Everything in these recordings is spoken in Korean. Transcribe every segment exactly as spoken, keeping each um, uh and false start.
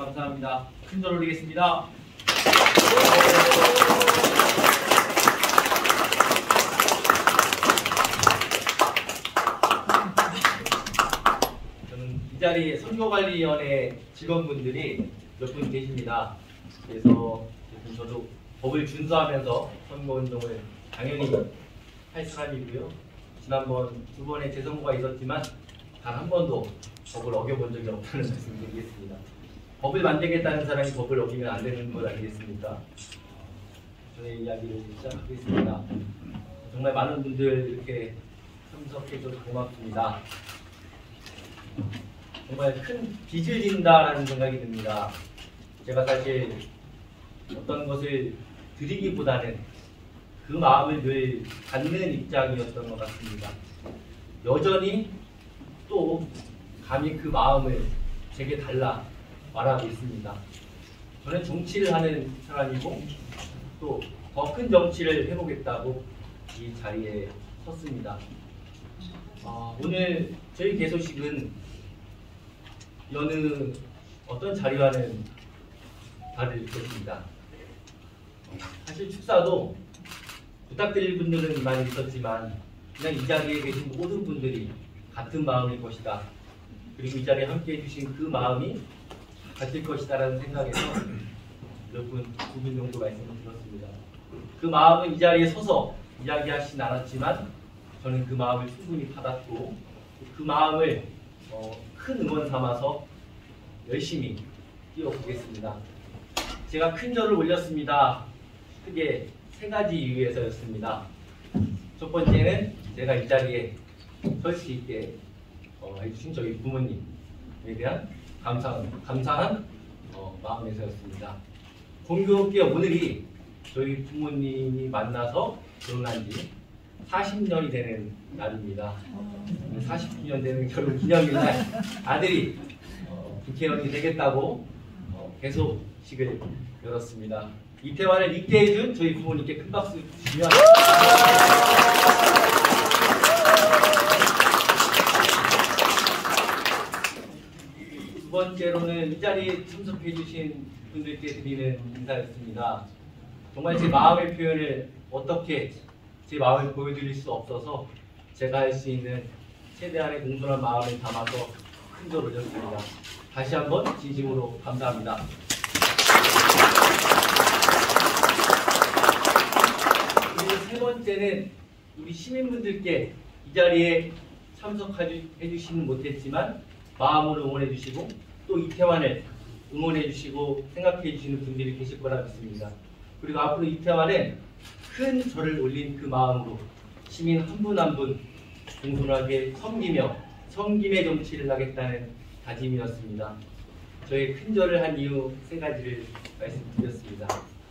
감사합니다. 큰절 올리겠습니다. 저는 이 자리에 선거관리위원회 직원분들이 몇 분 계십니다. 그래서 저도 법을 준수하면서 선거운동을 당연히 할 사람이고요. 지난번 두 번의 재선거가 있었지만 단 한 번도 법을 어겨본 적이 없다는 말씀 드리겠습니다. 법을 만들겠다는 사람이 법을 어기면 안 되는 것 아니겠습니까? 저의 이야기를 시작하겠습니다. 정말 많은 분들 이렇게 참석해줘서 고맙습니다. 정말 큰 빚을 진다라는 생각이 듭니다. 제가 사실 어떤 것을 드리기보다는 그 마음을 늘 갖는 입장이었던 것 같습니다. 여전히 또 감히 그 마음을 제게 달라 말하고 있습니다. 저는 정치를 하는 사람이고 또 더 큰 정치를 해보겠다고 이 자리에 섰습니다. 어, 오늘 저희 개소식은 여느 어떤 자리와는 다를 것입니다. 사실 축사도 부탁드릴 분들은 많이 있었지만 그냥 이 자리에 계신 모든 분들이 같은 마음일 것이다. 그리고 이 자리에 함께 해주신 그 마음이 같을 것이다 라는 생각에서 몇 분, 두 분 정도 말씀을 드렸습니다. 그 마음은 이 자리에 서서 이야기하진 않았지만 저는 그 마음을 충분히 받았고 그 마음을 어, 큰 응원 삼아서 열심히 뛰어보겠습니다. 제가 큰 절을 올렸습니다. 크게 세 가지 이유에서였습니다. 첫 번째는 제가 이 자리에 설 수 있게 어, 해주신 저희 부모님에 대한 감사한, 감사한 어, 마음에서였습니다. 공교롭게 오늘이 저희 부모님이 만나서 결혼한 지 사십 년이 되는 날입니다. 사십 년 되는 결혼 기념일날 아들이 어, 국회의원이 되겠다고 어, 개소식을 열었습니다. 이태환을 있게 해준 저희 부모님께 큰 박수 주시면 두 번째로는 이 자리에 참석해 주신 분들께 드리는 인사였습니다. 정말 제 마음의 표현을 어떻게 제 마음을 보여드릴 수 없어서 제가 할 수 있는 최대한의 공손한 마음을 담아서 큰 절 올렸습니다. 다시 한번 진심으로 감사합니다. 그리고 세 번째는 우리 시민분들께 이 자리에 참석해 주시는 못했지만 마음으로 응원해 주시고 또 이태환을 응원해 주시고 생각해 주시는 분들이 계실 거라 믿습니다. 그리고 앞으로 이태환은 큰 절을 올린 그 마음으로 시민 한 분 한 분 공손하게 섬기며 섬김의 정치를 하겠다는 다짐이었습니다. 저의 큰 절을 한 이유 세 가지를 말씀드렸습니다.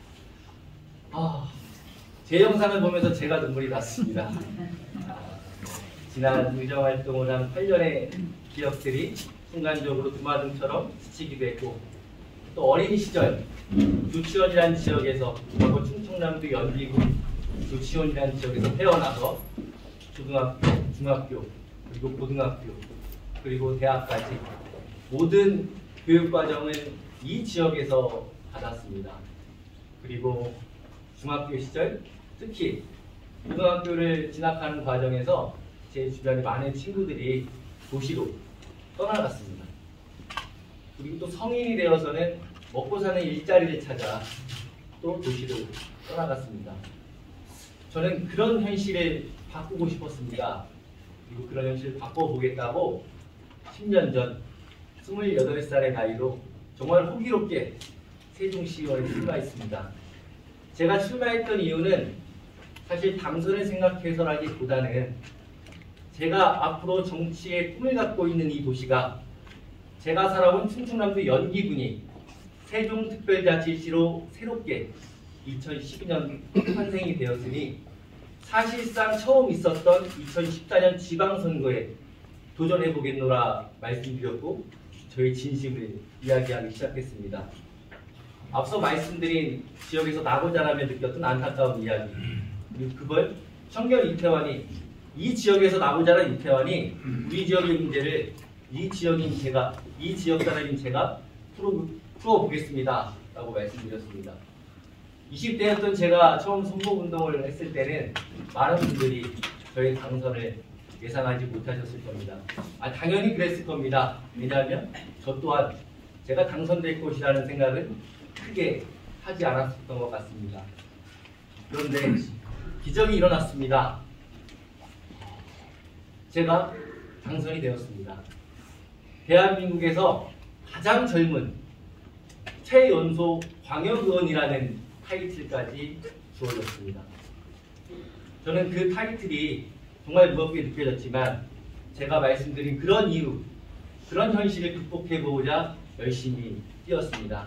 아, 제 영상을 보면서 제가 눈물이 났습니다. 아, 지난 의정활동을 한 팔 년의 기억들이 순간적으로 두마등처럼 스치기도 했고 또 어린 시절 유치원이라는 지역에서 과거 충청남도 연비구 유치원이라는 지역에서 태어나서 초등학교, 중학교, 그리고 고등학교, 그리고 대학까지 모든 교육과정을 이 지역에서 받았습니다. 그리고 중학교 시절, 특히 고등학교를 진학하는 과정에서 제 주변에 많은 친구들이 도시로 떠나갔습니다. 그리고 또 성인이 되어서는 먹고 사는 일자리를 찾아 또 도시로 떠나갔습니다. 저는 그런 현실을 바꾸고 싶었습니다. 그리고 그런 현실을 바꿔보겠다고 십 년 전 스물여덟 살의 나이로 정말 호기롭게 세종시의원에 출마했습니다. 제가 출마했던 이유는 사실 당선을 생각해서라기보다는 제가 앞으로 정치에 꿈을 갖고 있는 이 도시가 제가 살아온 충청남도 연기군이 세종특별자치시로 새롭게 이천십이 년 탄생이 되었으니 사실상 처음 있었던 이천십사 년 지방선거에 도전해보겠노라 말씀드렸고 저희 진심을 이야기하기 시작했습니다. 앞서 말씀드린 지역에서 나고 자라며 느꼈던 안타까운 이야기, 그리고 그걸 청년 이태환이 이 지역에서 나고 자란 이태환이 우리 지역의 문제를 이 지역인 제가, 이 지역 사람인 제가 풀어, 풀어보겠습니다 라고 말씀드렸습니다. 이십 대였던 제가 처음 선거운동을 했을 때는 많은 분들이 저의 당선을 예상하지 못하셨을 겁니다. 아, 당연히 그랬을 겁니다. 왜냐하면 저 또한 제가 당선될 것이라는 생각은 크게 하지 않았던 것 같습니다. 그런데 기적이 일어났습니다. 제가 당선이 되었습니다. 대한민국에서 가장 젊은 최연소 광역의원이라는 타이틀까지 주어졌습니다. 저는 그 타이틀이 정말 무겁게 느껴졌지만 제가 말씀드린 그런 이유, 그런 현실을 극복해보고자 열심히 뛰었습니다.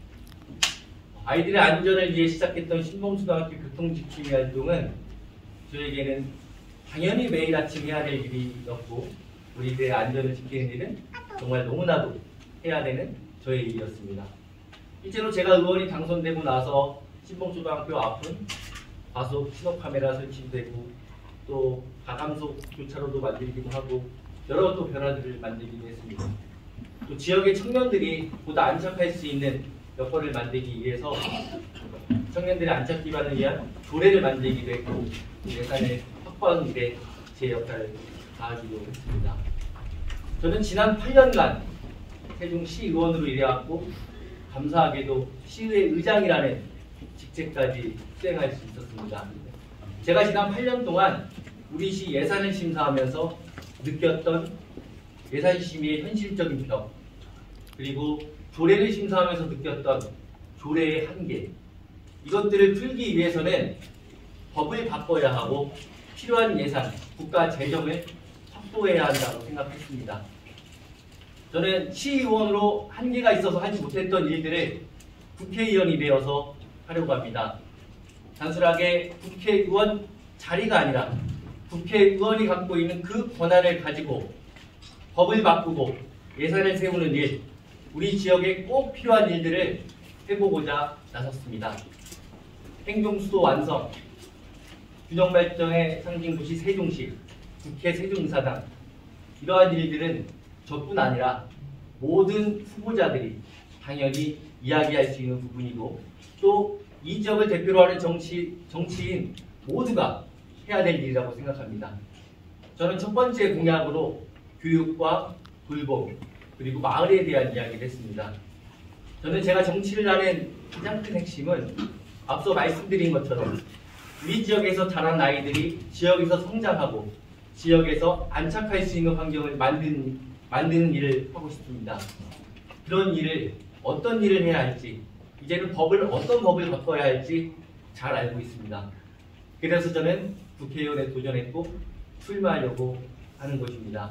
아이들의 안전을 위해 시작했던 신봉초등학교 교통지킴이 활동은 저에게는 당연히 매일 아침 해야 될 일이었고 우리들의 안전을 지키는 일은 정말 너무나도 해야 되는 저의 일이었습니다. 실제로 제가 의원이 당선되고 나서 신봉초등학교 앞은 과속 신호카메라 설치되고 또 가감속 교차로도 만들기도 하고 여러 또 변화들을 만들기도 했습니다. 또 지역의 청년들이 보다 안착할 수 있는 여건을 만들기 위해서 청년들의 안착 기반을 위한 조례를 만들기도 했고 예산을 확보하는 데 제 역할을 다하기도 했습니다. 저는 지난 팔 년간 세종시 의원으로 일해왔고 감사하게도 시의회 의장이라는 직책까지 수행할 수 있었습니다. 제가 지난 팔 년 동안 우리 시 예산을 심사하면서 느꼈던 예산 심의의 현실적인 벽, 그리고 조례를 심사하면서 느꼈던 조례의 한계, 이것들을 풀기 위해서는 법을 바꿔야 하고 필요한 예산, 국가 재정을 확보해야 한다고 생각했습니다. 저는 시의원으로 한계가 있어서 하지 못했던 일들을 국회의원이 되어서 하려고 합니다. 단순하게 국회의원 자리가 아니라 국회의원이 갖고 있는 그 권한을 가지고 법을 바꾸고 예산을 세우는 일, 우리 지역에 꼭 필요한 일들을 해보고자 나섰습니다. 행정수도 완성, 균형발전의 상징도시 세종시, 국회 세종이사당, 이러한 일들은 저뿐 아니라 모든 후보자들이 당연히 이야기할 수 있는 부분이고 또 이 지역을 대표로 하는 정치, 정치인 모두가 해야 될 일이라고 생각합니다. 저는 첫 번째 공약으로 교육과 돌봄 그리고 마을에 대한 이야기를 했습니다. 저는 제가 정치를 하는 가장 큰 핵심은 앞서 말씀드린 것처럼 우리 지역에서 자란 아이들이 지역에서 성장하고 지역에서 안착할 수 있는 환경을 만드는, 만드는 일을 하고 싶습니다. 그런 일을 어떤 일을 해야 할지 이제는 법을 어떤 법을 바꿔야 할지 잘 알고 있습니다. 그래서 저는 국회의원에 도전했고 출마하려고 하는 것입니다.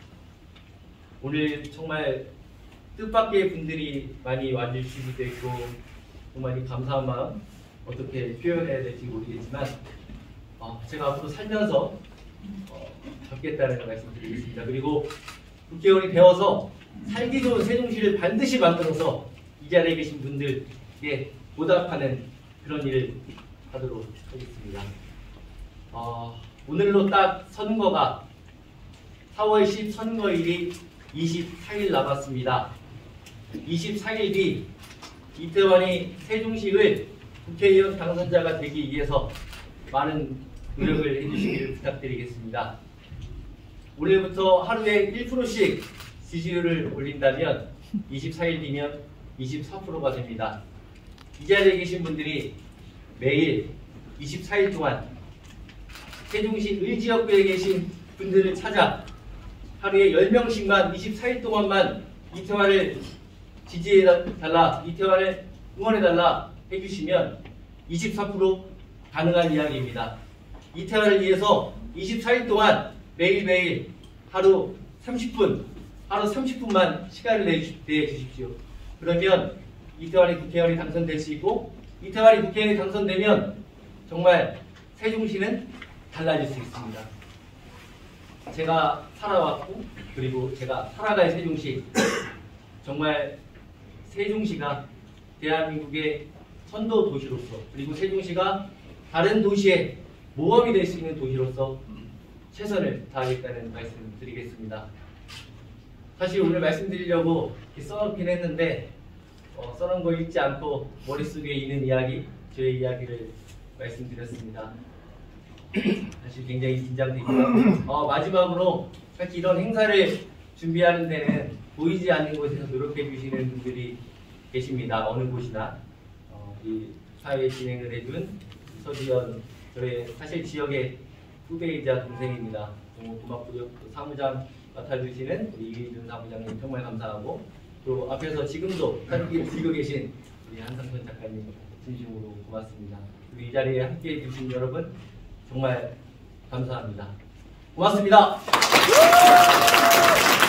오늘 정말 뜻밖의 분들이 많이 와주시기도 했고 정말 이 감사한 마음 어떻게 표현해야 될지 모르겠지만 어, 제가 앞으로 살면서 어, 받겠다는 말씀드리겠습니다. 그리고 국회의원이 되어서 살기 좋은 세종시를 반드시 만들어서 이 자리에 계신 분들께 보답하는 그런 일을 하도록 하겠습니다. 어, 오늘로 딱 선거가 사월 십 선거일이 이십사 일 남았습니다. 이십사 일 뒤 이태원이 세종시의 국회의원 당선자가 되기 위해서 많은 노력을 해주시기를 부탁드리겠습니다. 오늘부터 하루에 일 퍼센트씩 지지율을 올린다면 이십사 일 뒤면 이십사 퍼센트가 됩니다. 이 자리에 계신 분들이 매일 이십사 일 동안 세종시 을지역구에 계신 분들을 찾아 하루에 열 명씩만 이십사 일 동안만 이태원을 지지해달라, 이태원을 응원해달라 해주시면 이십사 퍼센트 가능한 이야기입니다. 이태원을 위해서 이십사 일 동안 매일매일 하루 삼십 분, 하루 삼십 분만 시간을 내주십시오. 그러면 이태원의 국회의원이 당선될 수 있고 이태원의 국회의원이 당선되면 정말 세종시는 달라질 수 있습니다. 제가 살아왔고 그리고 제가 살아갈 세종시, 정말 세종시가 대한민국의 선도 도시로서 그리고 세종시가 다른 도시의 모범이 될 수 있는 도시로서 최선을 다하겠다는 말씀을 드리겠습니다. 사실 오늘 말씀드리려고 이렇게 써놓긴 했는데 어, 써놓은 거 읽지 않고 머릿속에 있는 이야기, 저의 이야기를 말씀드렸습니다. 사실 굉장히 긴장되고요. 어, 마지막으로 사실 이런 행사를 준비하는 데는 보이지 않는 곳에서 노력해 주시는 분들이 계십니다. 어느 곳이나 어, 이 사회 진행을 해준 서지연, 저의 사실 지역의 후배이자 동생입니다. 너무 고맙고요. 또 사무장 맡아주시는 우리 이기준 사무장님 정말 감사하고, 또 앞에서 지금도 사진기를 들고 계신 우리 한상선 작가님 진심으로 고맙습니다. 우리 이 자리에 함께해 주신 여러분 정말 감사합니다. 고맙습니다.